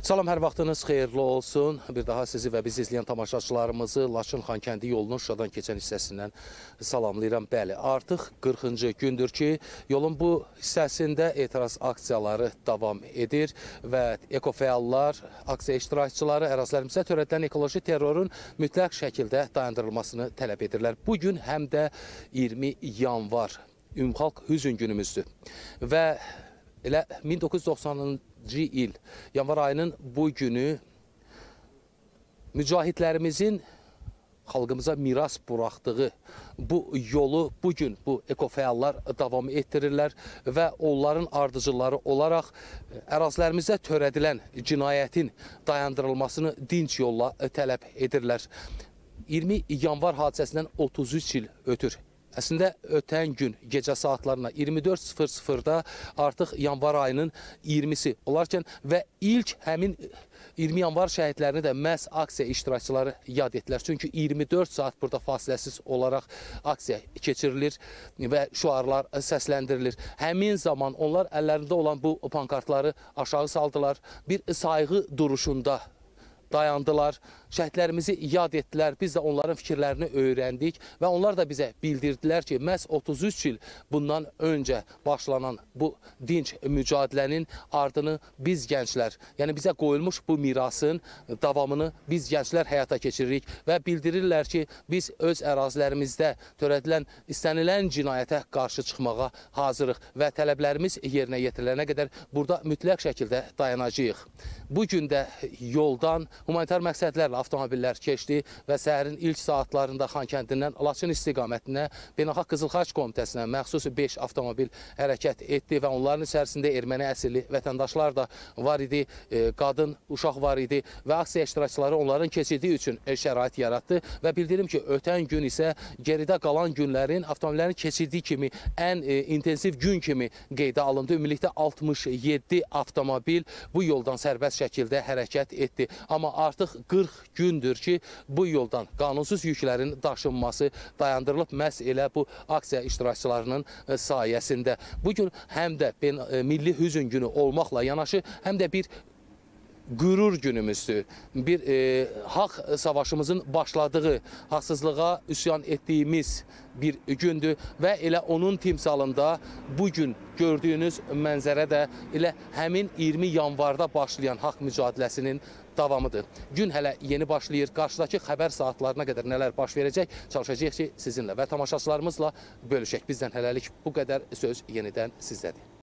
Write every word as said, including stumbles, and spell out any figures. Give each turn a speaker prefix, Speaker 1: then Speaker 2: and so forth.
Speaker 1: Salam, hər vaxtınız xeyirli olsun. Bir daha sizi və bizi izləyən tamaşaçılarımızı Laçın-Xankəndi yolunun Şuşadan keçən hissəsindən salamlayıram. Bəli, artıq qırxıncı gündür ki, yolun bu hissəsində etiraz aksiyaları davam edir və ekofəallar, aksiya iştirakçıları ərazilərimizdə törədilən ekoloji terrorun mütləq şəkildə dayandırılmasını tələb edirlər. Bugün həm də iyirmi yanvar Ümumxalq Hüzn günümüzdür və elə min doqquz yüz doxsanıncı il yanvar ayının bu günü mücahidlərimizin xalqımıza miras buraxdığı bu yolu bugün bu ekofəallar davam etdirirlər və onların ardıcılları olaraq ərazilərimizdə törədilən cinayətin dayandırılmasını dinc yolla tələb edirlər. iyirmi yanvar hadisəsindən otuz üç il ötür. Əslində, ötən gün gecə saatlarına iyirmi dörd sıfır sıfırda artıq yanvar ayının iyirmisi olarkən və ilk həmin iyirmi yanvar şəhidlərini də məhz aksiya iştirakçıları yad etdilər. Çünki iyirmi dörd saat burada fasiləsiz olaraq aksiya keçirilir və şüarlar səsləndirilir. Həmin zaman onlar əllərində olan bu pankartları aşağı saldılar, bir sayğı duruşunda dayandılar, şəhidlərimizi yad etdilər, biz də onların fikirlərini öyrəndik və onlar da bizə bildirdilər ki, məhz otuz üç il bundan öncə başlanan bu dinc mücadilənin ardını biz gənclər, yəni bizə qoyulmuş bu mirasın davamını biz gənclər həyata keçiririk və bildirirlər ki, biz öz ərazilərimizdə törədilən, istənilən cinayətə qarşı çıxmağa hazırıq və tələblərimiz yerinə yetirilənə qədər burada mütləq şəkildə dayanacağıq. Bugün də yoldan humanitar məqsədlərlə avtomobillər keçdi və səhərin ilk saatlarında Xankəndindən Laçın istiqamətinə Beynəlxalq Qızıl-Xaç Komitəsinə məxsus beş avtomobil hərəkət etdi və onların içərisində erməni əsilli vətəndaşlar da var idi, qadın, uşaq var idi və aksiya iştirakçıları onların keçirdiyi üçün şərait yaratdı və bildirim ki, ötən gün isə geridə qalan günlərin avtomobillərin keçirdiyi kimi ən intensiv gün kimi qeydə alındı. Ümumilikdə altmış yeddi avtomobil bu yoldan sərbəst şəkildə hərəkət etdi. Amma artıq qırx gündür ki, bu yoldan qanunsuz yüklərin daşınması dayandırılıb məhz elə bu aksiya iştirakçılarının sayəsində. Bugün həm də Milli Hüzn günü olmaqla yanaşı, həm də bir qürur günümüzdür. Bir e, haqq savaşımızın başladığı, haqsızlığa üsyan etdiyimiz bir gündür və elə onun timsalında bugün gördüyünüz mənzərə də elə həmin iyirmi yanvarda başlayan haqq mücadeləsinin davamıdır. Gün hələ yeni başlayır. Qarşıdakı xəbər saatlarına qədər nələr baş verəcək, çalışacağıq ki, sizinlə və tamaşaçılarımızla bölüşək. Bizdən hələlik bu qədər, söz yenidən sizdədir.